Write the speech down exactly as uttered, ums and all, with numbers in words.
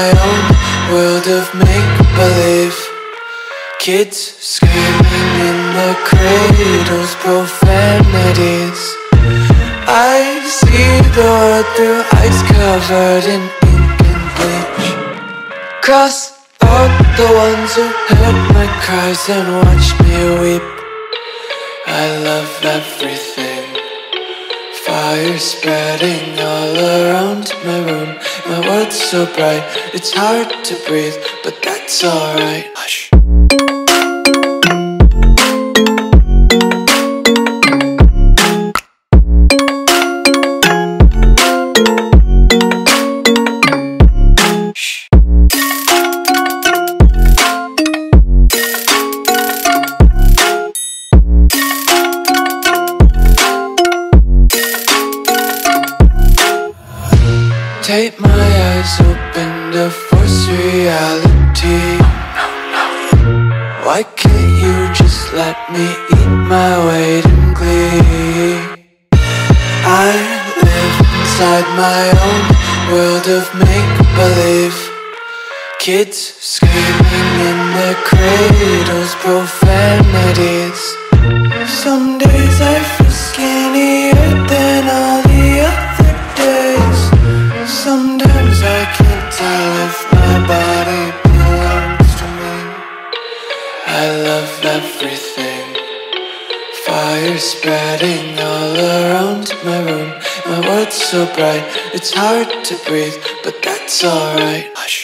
my own world of make-believe. Kids screaming in their cradles, profanities. I see the world through eyes covered in ink and bleach. Cross out the ones who heard my cries and watched me weep. I love everything. Fire spreading all around my room. My world's so bright, it's hard to breathe, but that's alright. Hush. Tape my eyes open to force reality. Why can't you just let me eat my weight in glee? I live inside my own world of make-believe. Kids screaming in their cradles, profanities. Some days I feel skinnier than all the other days. Sometimes I can't tell if my body belongs to me. I love everything. Fire spreading all around my room. My world's so bright, it's hard to breathe, but that's alright. Hush.